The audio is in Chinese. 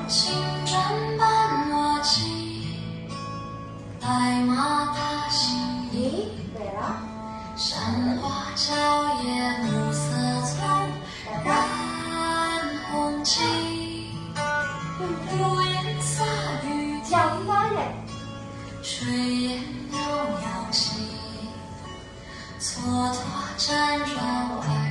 青砖伴我骑，白马踏新泥。 对了， 山花娇艳暮色丛，染红旗。屋檐洒雨滴， 讲花嘞。 炊烟袅袅起，蹉跎辗转外。